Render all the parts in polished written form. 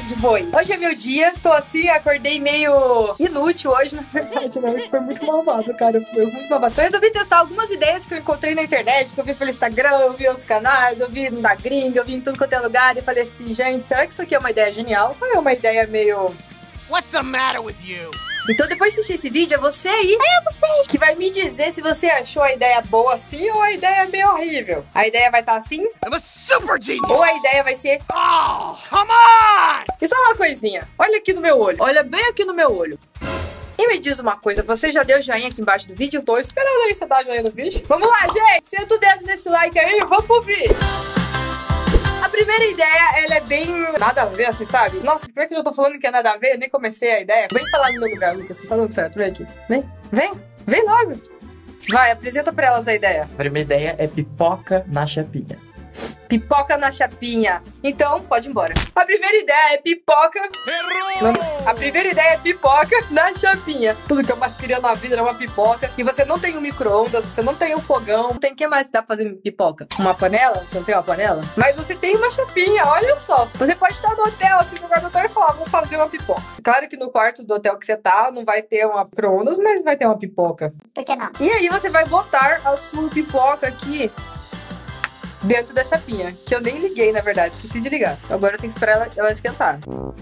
de boi. Hoje é meu dia, tô assim, acordei meio inútil hoje, na verdade, né? Isso foi muito malvado, cara. Foi muito malvado. Eu resolvi testar algumas ideias que eu encontrei na internet, que eu vi pelo Instagram, eu vi nos canais, eu vi na gringa, eu vi em tudo quanto é lugar, e falei assim, gente, será que isso aqui é uma ideia genial? Ou é uma ideia meio... What's the matter with you? Então depois de assistir esse vídeo, é você aí que vai me dizer se você achou a ideia boa assim ou a ideia meio horrível. A ideia vai estar assim? I'm a super genius! Ou a ideia vai ser... Oh, come on! E só uma coisinha, olha aqui no meu olho, olha bem aqui no meu olho. E me diz uma coisa, você já deu joinha aqui embaixo do vídeo? Tô esperando aí você dar joinha no vídeo. Vamos lá, gente, senta o dedo nesse like aí e vamos pro vídeo. A primeira ideia, ela é bem nada a ver, assim, sabe? Nossa, por que eu já tô falando que é nada a ver? Eu nem comecei a ideia. Vem falar no meu lugar, Lucas. Tá dando certo, vem aqui. Vem logo. Vai, apresenta pra elas a ideia. A primeira ideia é pipoca na chapinha. Pipoca na chapinha. Então, pode ir embora. A primeira ideia é pipoca... Não, a primeira ideia é pipoca na chapinha. Tudo que eu mais queria na vida era uma pipoca. E você não tem um micro-ondas, você não tem um fogão. Não tem o que mais dá pra fazer pipoca? Uma panela? Você não tem uma panela? Mas você tem uma chapinha, olha só. Você pode estar no hotel, assim, você vai no hotel e falar, vou fazer uma pipoca. Claro que no quarto do hotel que você tá, não vai ter uma micro-ondas, mas vai ter uma pipoca. Por que não? E aí você vai botar a sua pipoca aqui dentro da chapinha, que eu nem liguei, na verdade, esqueci de ligar. Agora eu tenho que esperar ela esquentar.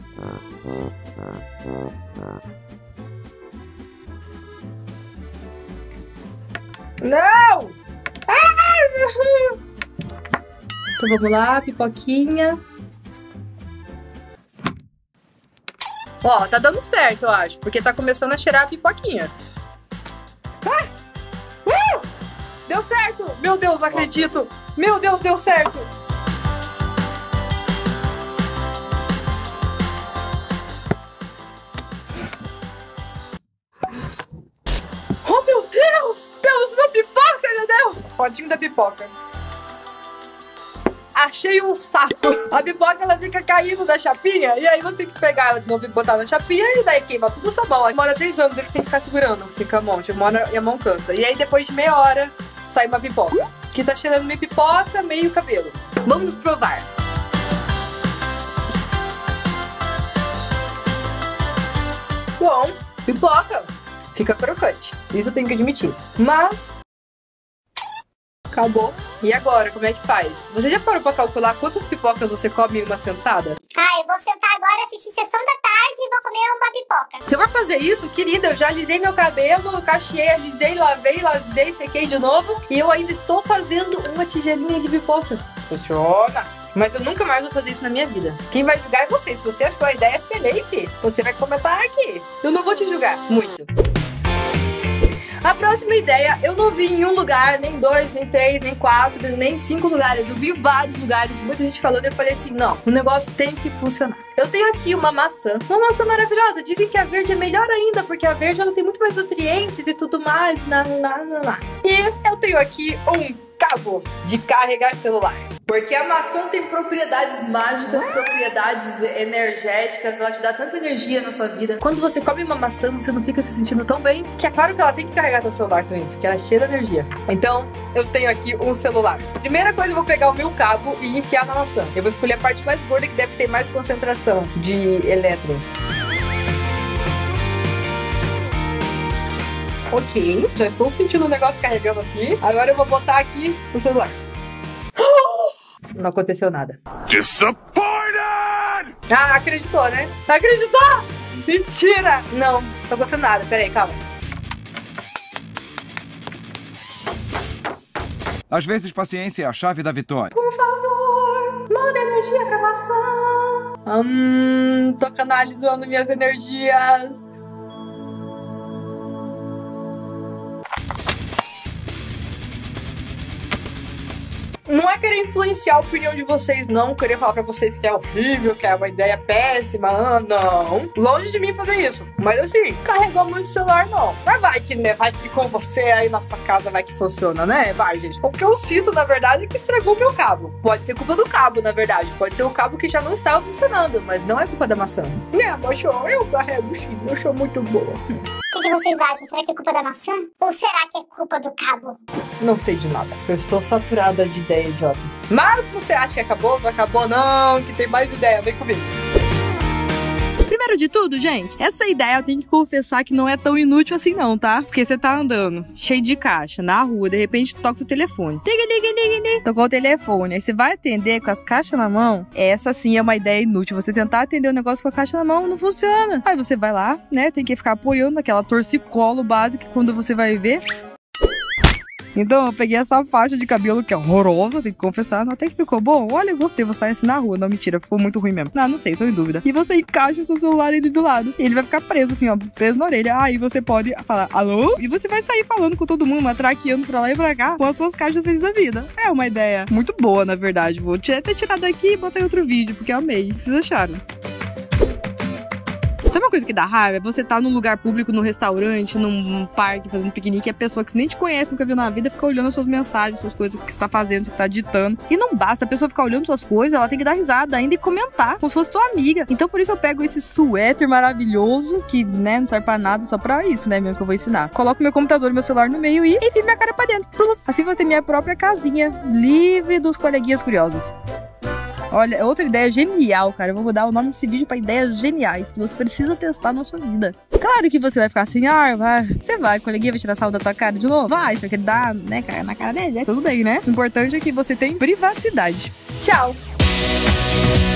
Não! Então vamos lá, pipoquinha. Ó, tá dando certo, eu acho, porque tá começando a cheirar a pipoquinha. Deu certo! Meu Deus, não acredito! Meu Deus, deu certo! Oh, meu Deus! Temos uma pipoca, meu Deus! Podinho da pipoca. Achei um saco. A pipoca, ela fica caindo da chapinha, e aí você tem que pegar ela de novo e botar na chapinha, e daí queima tudo a sua mão. Aí demora 3 anos, eles têm que ficar segurando assim com a mão, e a mão cansa. E aí depois de meia hora, sai uma pipoca. Que tá cheirando meio pipoca, meio cabelo. Vamos provar. Bom, pipoca fica crocante. Isso eu tenho que admitir. Mas... acabou. E agora, como é que faz? Você já parou pra calcular quantas pipocas você come em uma sentada? Ah, eu vou sentar agora, assistir Sessão da Tarde e vou comer uma pipoca. Se eu for fazer isso, querida, eu já alisei meu cabelo, cacheei, alisei, lavei, sequei de novo. E eu ainda estou fazendo uma tigelinha de pipoca. Funciona! Mas eu nunca mais vou fazer isso na minha vida. Quem vai julgar é você. Se você achou a ideia excelente, você vai comentar aqui. Eu não vou te julgar muito. A próxima ideia, eu não vi em um lugar, nem 2, nem 3, nem 4, nem 5 lugares. Eu vi em vários lugares, muita gente falando, e eu falei assim, não, o negócio tem que funcionar. Eu tenho aqui uma maçã maravilhosa. Dizem que a verde é melhor ainda, porque a verde ela tem muito mais nutrientes e tudo mais. E eu tenho aqui um cabo de carregar celular. Porque a maçã tem propriedades mágicas, propriedades energéticas, ela te dá tanta energia na sua vida. Quando você come uma maçã, você não fica se sentindo tão bem, que é claro que ela tem que carregar seu celular também, porque ela é cheia de energia. Então, eu tenho aqui um celular. Primeira coisa, eu vou pegar o meu cabo e enfiar na maçã. Eu vou escolher a parte mais gorda, que deve ter mais concentração de elétrons. Ok, já estou sentindo o negócio carregando aqui. Agora eu vou botar aqui o celular. Não aconteceu nada. Disappointed! Ah, acreditou, né? Acreditou? Mentira! Não, não aconteceu nada. Pera aí, calma. Às vezes, paciência é a chave da vitória. Por favor, manda energia pra maçã. Tô canalizando minhas energias. Não é querer influenciar a opinião de vocês, não. Querer falar pra vocês que é horrível, que é uma ideia péssima. Não. Longe de mim fazer isso. Mas assim, carregou muito o celular, não. Mas vai que, né? Vai que com você aí na sua casa vai que funciona, né? Vai, gente. O que eu sinto, na verdade, é que estragou meu cabo. Pode ser culpa do cabo, na verdade. Pode ser o cabo que já não estava funcionando. Mas não é culpa da maçã. Né, mas eu carrego sim. Eu sou muito boa. O que vocês acham? Será que é culpa da maçã? Ou será que é culpa do cabo? Não sei de nada. Eu estou saturada de ideia idiota. Mas se você acha que acabou, não acabou não, que tem mais ideia. Vem comigo. Primeiro de tudo, gente, essa ideia eu tenho que confessar que não é tão inútil assim não, tá? Porque você tá andando cheio de caixa na rua, de repente toca o telefone. Tocou o telefone, aí você vai atender com as caixas na mão. Essa sim é uma ideia inútil. Você tentar atender o negócio com a caixa na mão, não funciona. Aí você vai lá, né, tem que ficar apoiando aquela torcicolo básica quando você vai ver. Então eu peguei essa faixa de cabelo que é horrorosa, tenho que confessar, até que ficou bom. Olha, eu gostei, vou sair assim na rua. Não, mentira, ficou muito ruim mesmo. Não sei, tô em dúvida. E você encaixa o seu celular ali do lado. E ele vai ficar preso assim, ó, preso na orelha. Aí você pode falar, alô? E você vai sair falando com todo mundo, matraqueando pra lá e pra cá com as suas caixas felizes da vida. É uma ideia muito boa, na verdade. Vou até tirar daqui e botar em outro vídeo, porque eu amei. O que vocês acharam? Sabe uma coisa que dá raiva? Você tá num lugar público, num restaurante, num parque, fazendo piquenique, e a pessoa que você nem te conhece, nunca viu na vida, fica olhando as suas mensagens, suas coisas, o que você tá fazendo, o que você tá digitando. E não basta a pessoa ficar olhando suas coisas, ela tem que dar risada ainda e comentar, como se fosse tua amiga. Então por isso eu pego esse suéter maravilhoso, que, né, não serve pra nada, só pra isso, né, mesmo que eu vou ensinar. Coloco meu computador, meu celular no meio e enfio minha cara pra dentro. Assim vou ter minha própria casinha, livre dos coleguinhas curiosos. Olha, outra ideia genial, cara. Eu vou mudar o nome desse vídeo pra ideias geniais que você precisa testar na sua vida. Claro que você vai ficar assim, vai. Você vai, coleguinha vai tirar sarro da tua cara de novo? Vai, você vai querer dar, né, na cara dele. Tudo bem, né? O importante é que você tem privacidade. Tchau!